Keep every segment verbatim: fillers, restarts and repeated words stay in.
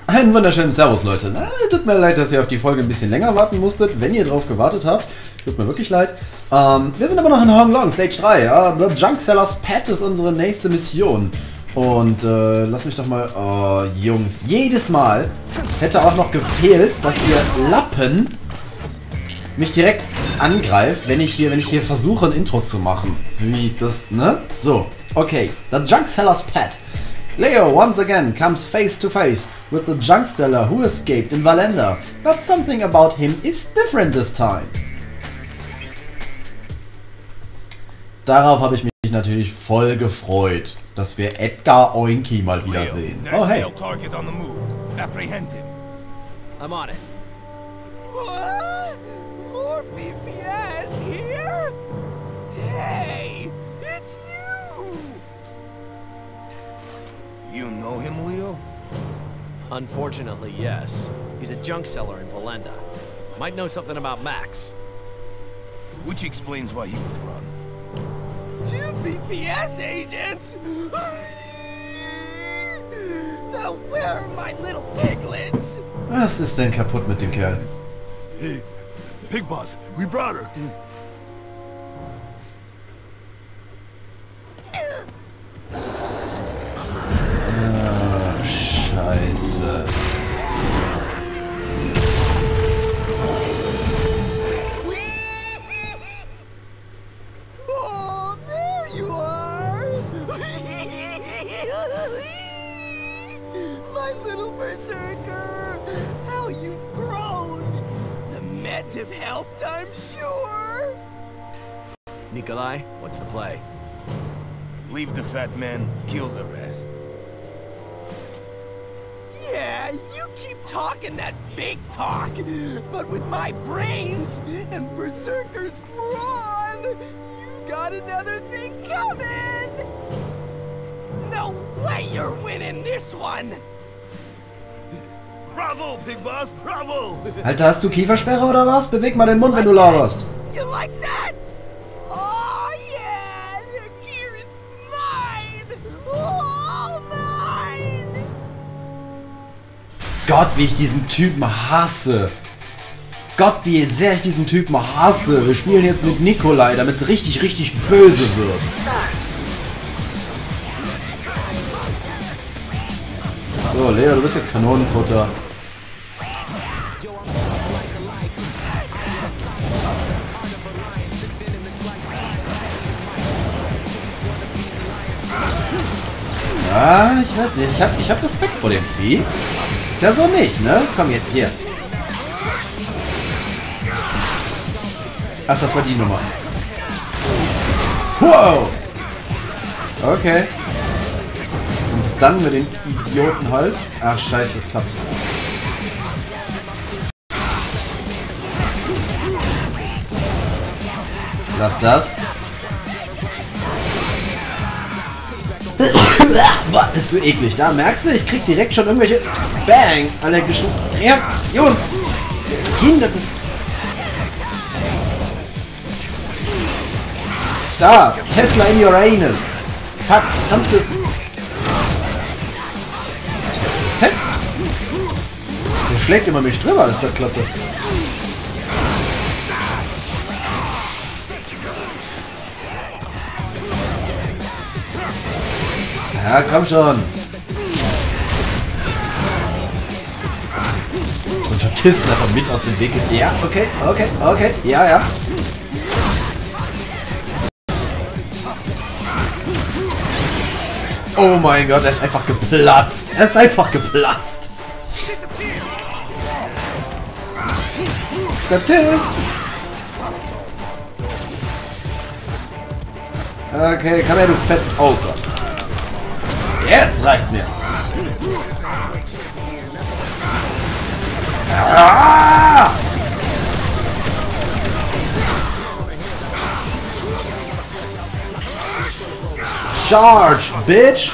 Einen wunderschönen Servus, Leute. Na, tut mir leid, dass ihr auf die Folge ein bisschen länger warten musstet, wenn ihr drauf gewartet habt. Tut mir wirklich leid. Ähm, wir sind immer noch in Hong Long, Stage drei. Ja? The Junk Seller's Pet ist unsere nächste Mission. Und äh, lass mich doch mal... Oh, Jungs, jedes Mal hätte auch noch gefehlt, dass ihr Lappen mich direkt angreift, wenn ich hier, wenn ich hier versuche, ein Intro zu machen. Wie das, ne? So, okay. The Junk Seller's Pet. Leo once again comes face to face with the junk seller who escaped in Valenda, but something about him is different this time. Darauf habe ich mich natürlich voll gefreut, dass wir Edgar Oinki mal wiedersehen. Oh hey. I'm on it. What? More B P S here? Hey, it's you! You know him, Leo? Unfortunately, yes. He's a junk seller in Valenda. Might know something about Max. Which explains why he would run. Two B P S agents? Now where are my little piglets? Was ist denn kaputt mit dem Kerl? Hey, Pig Boss, we brought her. Ah, Scheiße. Oh, there you are! My little berserker! How you've grown! The meds have helped, I'm sure! Nikolai, what's the play? Leave the fat man, kill the rest. Yeah, you keep talking that big talk, but with my brains and Berserker's brawn, you got another thing coming! No way you're winning this one! Bravo, Pig Boss, bravo! Alter, hast du Kiefersperre oder was? Beweg mal den Mund, wenn du laberst. You like that? Oh yeah, the gear is mine! All mine! Gott, wie ich diesen Typen hasse. Gott, wie sehr ich diesen Typen hasse. Wir spielen jetzt mit Nikolai, damit es richtig, richtig böse wird. So, Leo, du bist jetzt Kanonenfutter. Ja, ich weiß nicht. Ich hab, ich hab Respekt vor dem Vieh. Ist ja so nicht, ne? Komm jetzt hier. Ach, das war die Nummer. Wow! Okay. Und Stun mit den Idioten halt. Ach, scheiße, das klappt. Lass das. Boah, bist du eklig. Da merkst du, ich krieg direkt schon irgendwelche Bang allergischen Reaktionen. Hindertes. Da, Tesla in your anus. Verdammtes. Fett. Der schlägt immer mich drüber, ist das klasse. Ja, komm schon. Und Statisten einfach mit aus dem Weg. Ja, okay, okay, okay. Ja, ja. Oh mein Gott, er ist einfach geplatzt. Er ist einfach geplatzt. Statist. Okay, komm her, du Fett. Oh Gott. Jetzt reicht's mir. Ah! Charge, bitch!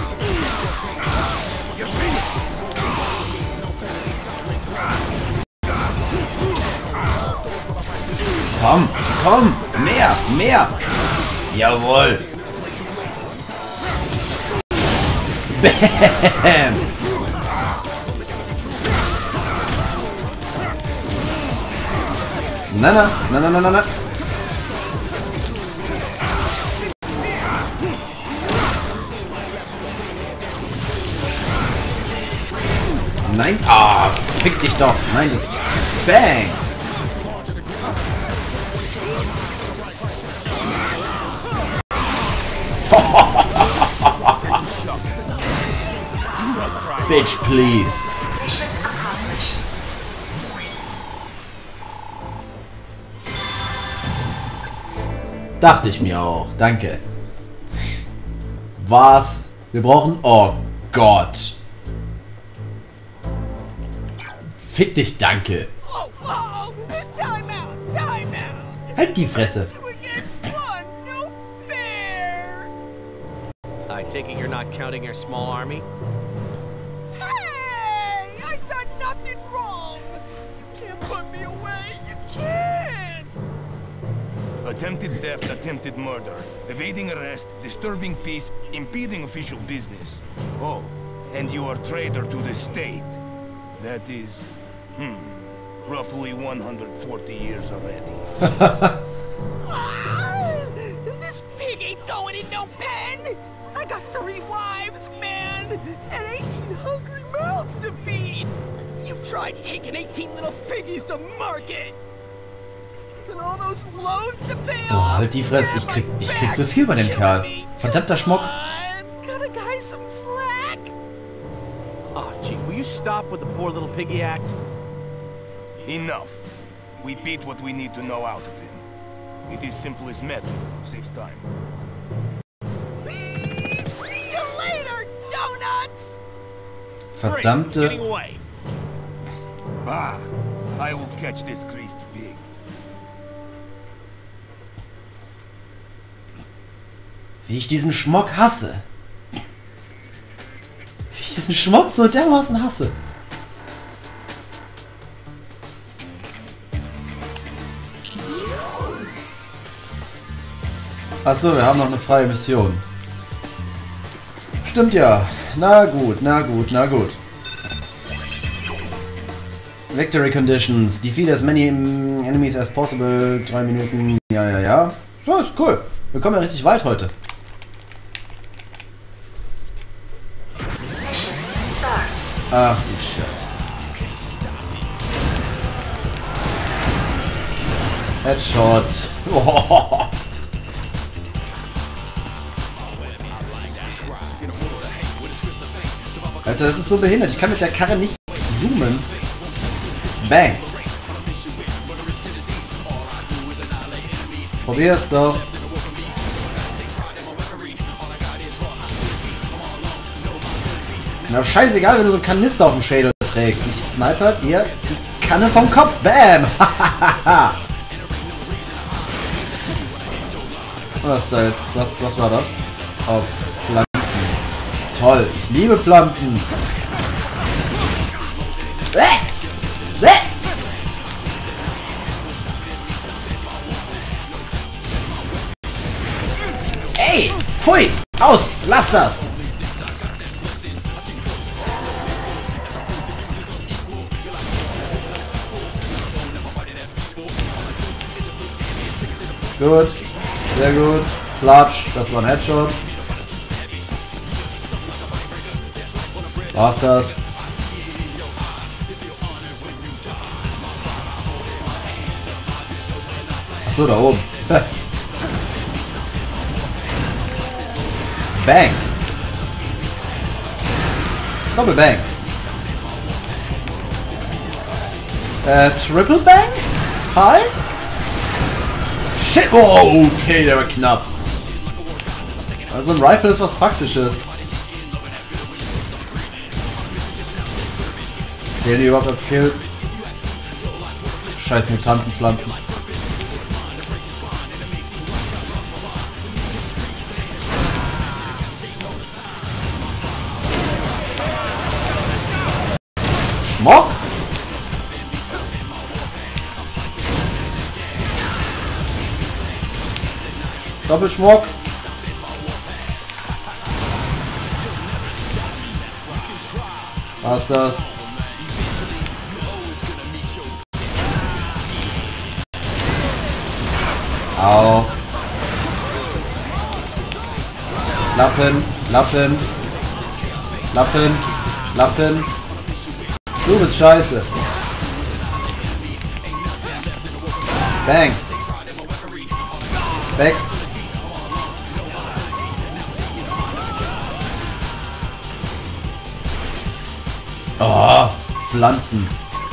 Komm, komm, mehr, mehr! Jawohl! Bam! Na, na, na, na, na, na, na. Nein. Ah, fick dich doch. Nein, das... Bang. Bitch, please. Dachte ich mir auch. Danke. Was? Wir brauchen... Oh Gott. Fick dich, danke. Oh, whoa! Time out! Time out! Halt die Fresse. Two against one! No fair! I take it you're not counting your small army? Hey! I've done nothing wrong! You can't put me away! You can't! Attempted theft, attempted murder, evading arrest, disturbing peace, impeding official business. Oh, and you are traitor to the state. That is, hmm, roughly one hundred forty years already. Ah, this pig ain't going in no pen! I got three wives, man! And eighteen hungry mouths to feed! You tried taking eighteen little piggies to market! And all those loans to pay Oh, off! halt die Fresse. Ich krieg, ich krieg zu viel bei dem Kerl. Verdammter Schmuck. Cut a guy some slack! Oh, gee, will you stop with the poor little piggy act? Enough. We beat what we need to know out of him. It is simple as method. Saves time. See you later, donuts! Verdammte... Getting away. Bah! I will catch this greased pig. Wie ich diesen Schmuck hasse. Wie ich diesen Schmuck so dermaßen hasse. Achso, wir haben noch eine freie Mission. Stimmt ja. Na gut, na gut, na gut. Victory Conditions. Defeat as many enemies as possible. Drei Minuten. Ja, ja, ja. So, ist cool. Wir kommen ja richtig weit heute. Ach du Scheiße. Headshot. Oh. Alter, das ist so behindert. Ich kann mit der Karre nicht zoomen. Bang. Probier's doch. Na, scheißegal, wenn du so einen Kanister auf dem Schädel trägst. Ich sniper dir die Kanne vom Kopf. Bam! Was ist da jetzt? Was, was war das? Oh, Pflanzen. Toll. Ich liebe Pflanzen. Ey! Pfui! Aus! Lass das! Gut. Sehr gut. Klatsch. Das war ein Headshot. War's das? Achso, da oben. Bang. Doppel Bang. Äh, Triple Bang? Hi? Shit! Oh, okay, der war knapp. Also ein Rifle ist was Praktisches. Zählen die überhaupt als Kills? Scheiß Mutantenpflanzen. Schmuck? Doppelschmuck. Was ist das? Au. Lappen, Lappen. Lappen, Lappen. Du bist scheiße. Bang. Weg. Oh, Pflanzen.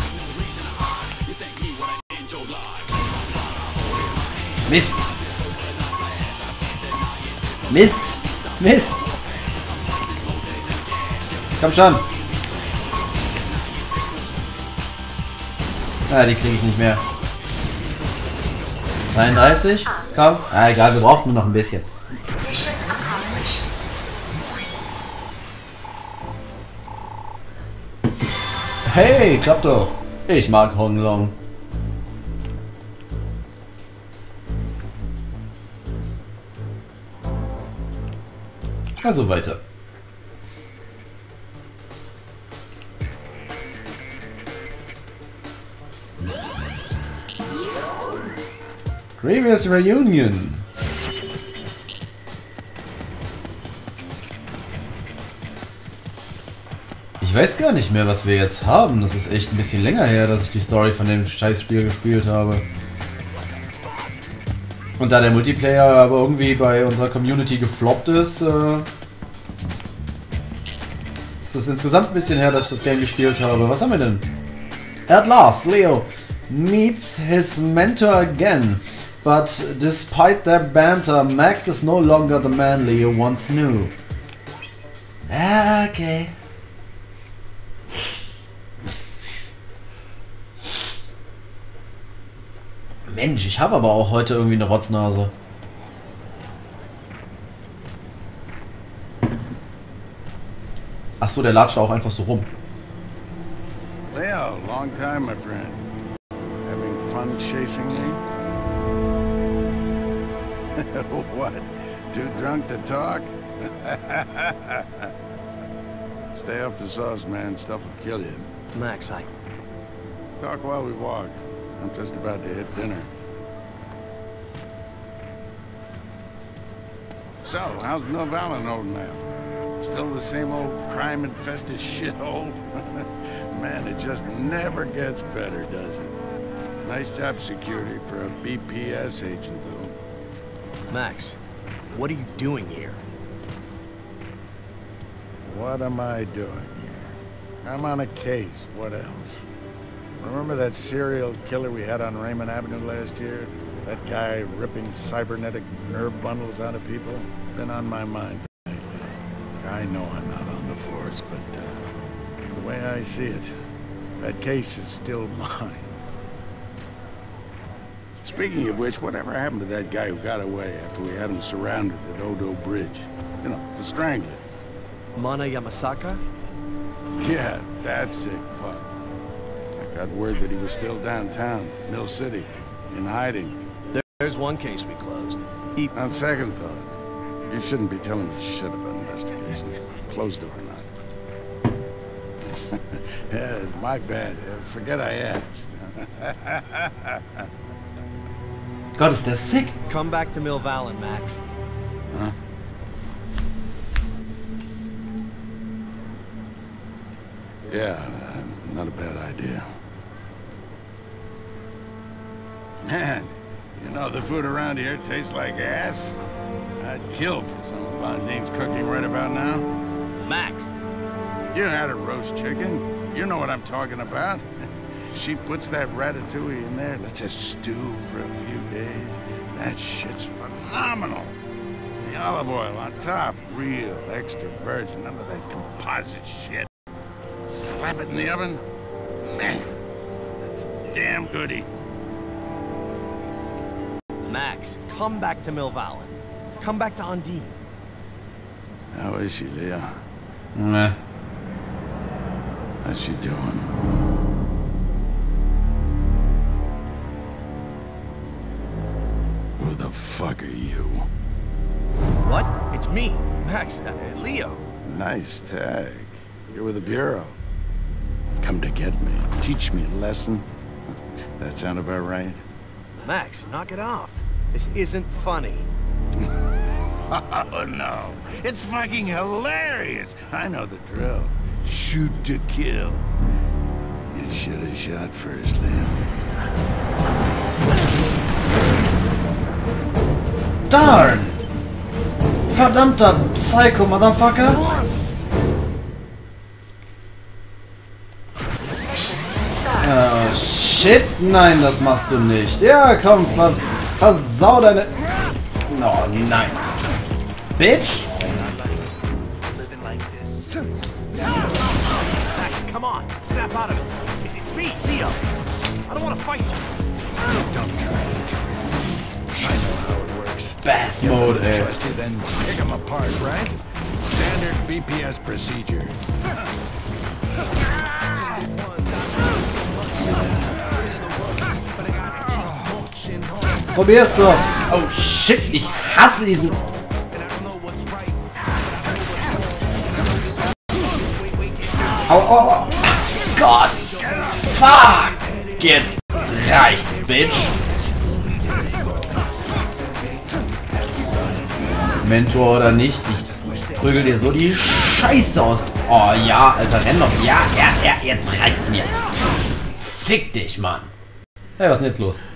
Mist. Mist. Mist. Komm schon. Ah, die kriege ich nicht mehr. dreiunddreißig? Komm. Ah, egal, wir brauchen nur noch ein bisschen. Hey, klappt doch. Ich mag Honglong. Also weiter. Grievous Reunion. Ich weiß gar nicht mehr, was wir jetzt haben. Das ist echt ein bisschen länger her, dass ich die Story von dem Scheißspiel gespielt habe. Und da der Multiplayer aber irgendwie bei unserer Community gefloppt ist, äh, ist es insgesamt ein bisschen her, dass ich das Game gespielt habe. Was haben wir denn? At last, Leo meets his mentor again. But despite their banter, Max is no longer the man Leo once knew. Ah, okay. Mensch, ich habe aber auch heute irgendwie eine Rotznase. Ach so, der latscht auch einfach so rum. Leo, long time, my friend. Having fun chasing me? What? Too drunk to talk? Stay off the sauce, man. Stuff will kill you. Max, I... Talk while we walk. I'm just about to hit dinner. So, how's Mill Valley holding out? Still the same old crime-infested shithole? Man, it just never gets better, does it? Nice job security for a B P S agent, though. Max, what are you doing here? What am I doing here? I'm on a case. What else? Remember that serial killer we had on Raymond Avenue last year? That guy ripping cybernetic nerve bundles out of people? Been on my mind lately. I know I'm not on the force, but uh, the way I see it, that case is still mine. Speaking of which, whatever happened to that guy who got away after we had him surrounded at Odo Bridge? You know, the Strangler. Mana Yamasaka? Yeah, that sick fuck. I got word that he was still downtown, Mill City, in hiding. There, there's one case we closed. He... On second thought, you shouldn't be telling me shit about investigations, closed or not. Yeah, it's my bad. Forget I asked. Gott, ist der sick. Come back to Mill Valley, Max. Huh? Yeah, uh, not a bad idea. Man, you know, the food around here tastes like ass. I'd kill for some of Blondine's cooking right about now. Max! You had a roast chicken. You know what I'm talking about. She puts that ratatouille in there, lets it stew for a few days. That shit's phenomenal. The olive oil on top, real extra virgin, none of that composite shit. Slap it in the oven, man, that's a damn goodie. Max, come back to Mill Valley. Come back to Undine. How is she, Leah? Nah. How's she doing? Who the fuck are you? What? It's me, Max, uh, Leo. Nice tag. You're with the Bureau. Come to get me. Teach me a lesson. That sound about right? Max, knock it off. This isn't funny. Oh no, it's fucking hilarious. I know the drill. Shoot to kill. You should have shot first, Liam. Darn! Verdammter Psycho, Motherfucker! Oh, shit, nein, das machst du nicht. Ja, komm, ver versau deine... Oh, nein. Bitch! Max, come on. Snap out of it. It's me, Leo. I don't want to fight you. Don't try to trick me. I know how it works. Bass mode, ey. Trust you, then pick them apart, right? Standard B P S procedure. Probier's doch. Oh shit, ich hasse diesen... Au, au, au. Gott. Fuck. Jetzt reicht's, Bitch. Mentor oder nicht, ich prügel dir so die Scheiße aus. Oh ja, Alter, renn doch. Ja, ja, ja, jetzt reicht's mir. Fick dich, Mann. Hey, was ist denn jetzt los?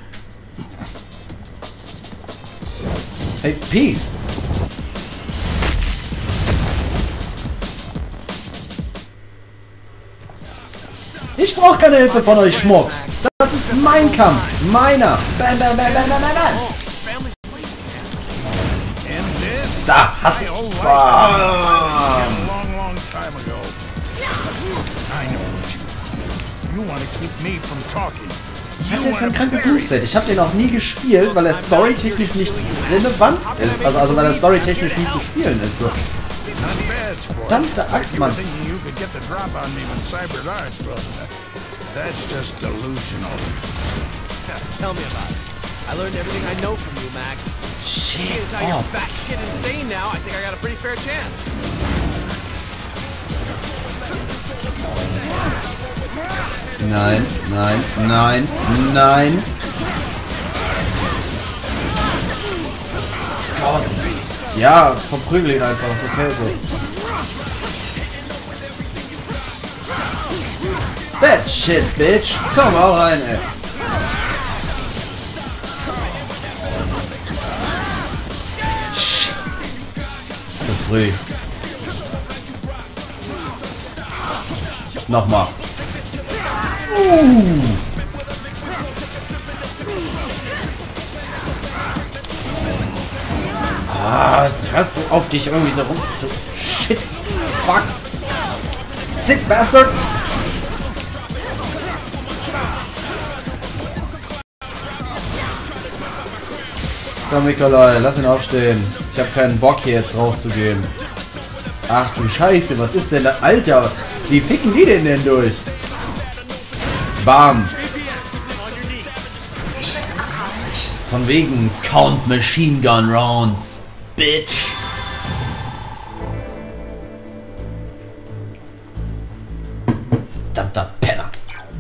Hey, Peace. Ich brauche keine Hilfe von euch Schmucks. Das ist mein Kampf. Meiner. Bam, bam, bam, bam, bam, bam. Da, hast du... Bam. Was hat der für ein krankes Moveset? Ich habe den auch nie gespielt, weil er storytechnisch nicht relevant ist. Also, also weil er storytechnisch nie zu spielen ist. So. Verdammte Axt, Mann. Tell me about it. I learned everything I know from you, Max. Shit. Seeing as how Oh. you're fat shit insane now, I think I got a pretty fair chance. Nein, nein, nein, nein. Gott. Ja, verprügel ihn einfach. Ist okay so. That shit, bitch. Komm auch rein, ey. Shit. Zu früh. Nochmal. Uh. Ah, jetzt hörst du auf dich irgendwie da rum. Du Shit. Fuck. Sick Bastard. Komm, Nikolai, lass ihn aufstehen. Ich habe keinen Bock hier jetzt drauf zu gehen. Ach du Scheiße, was ist denn da? Alter, wie ficken die den denn durch? Bam. Von wegen Count Machine Gun Rounds, Bitch. Verdammter Penner.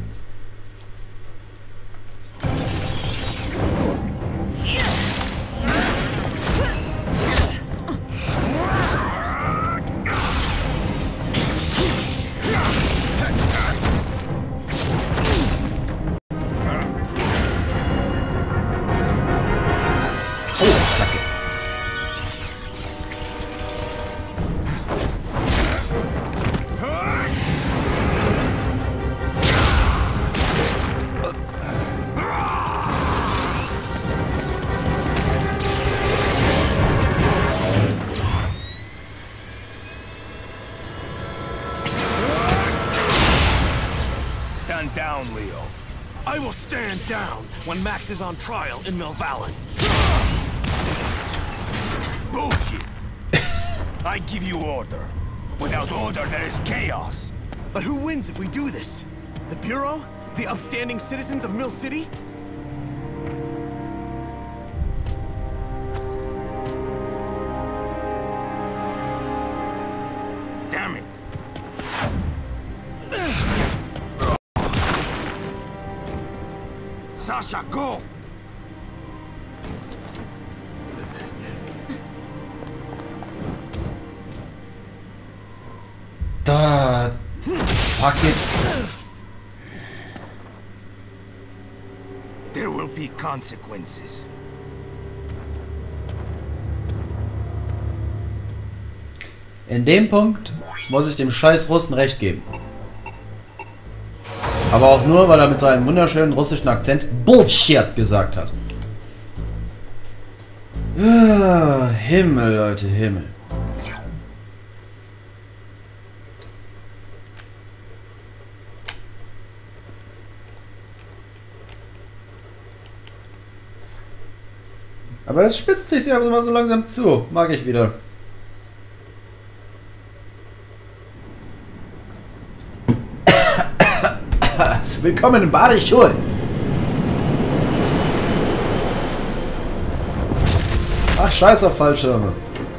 Stand down, Leo. I will stand down when Max is on trial in Milvallen. Bullshit. I give you order. Without order, there is chaos. But who wins if we do this? The Bureau? The upstanding citizens of Mill City? Damn it. Sasha, go! Da. Fuck it. There will be consequences. In dem Punkt muss ich dem scheiß Russen recht geben. Aber auch nur, weil er mit seinem wunderschönen russischen Akzent Bullshit gesagt hat. Ah, Himmel, Leute, Himmel. Aber es spitzt sich ja immer so langsam zu. Mag ich wieder. Willkommen in Badeschuhe. Ach, scheiß auf Fallschirme.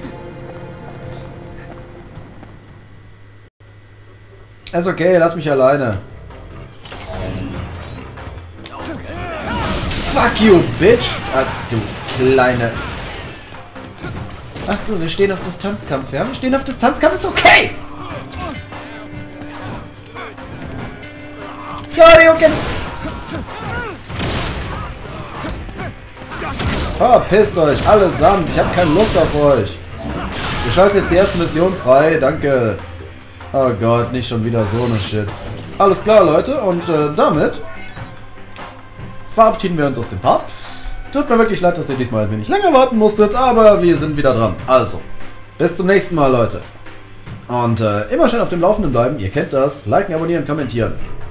Ist okay, lass mich alleine. Fuck you, bitch. Ah, du kleine... Achso, wir stehen auf Distanzkampf, ja? Wir stehen auf Distanzkampf, ist okay! Claudio, verpisst euch allesamt, ich habe keine Lust auf euch. Wir schalten jetzt die erste Mission frei, danke. Oh Gott, nicht schon wieder so eine Shit. Alles klar, Leute, und äh, damit verabschieden wir uns aus dem Part. Tut mir wirklich leid, dass ihr diesmal ein wenig länger warten musstet, aber wir sind wieder dran. Also, bis zum nächsten Mal, Leute. Und äh, immer schön auf dem Laufenden bleiben, ihr kennt das. Liken, abonnieren, kommentieren.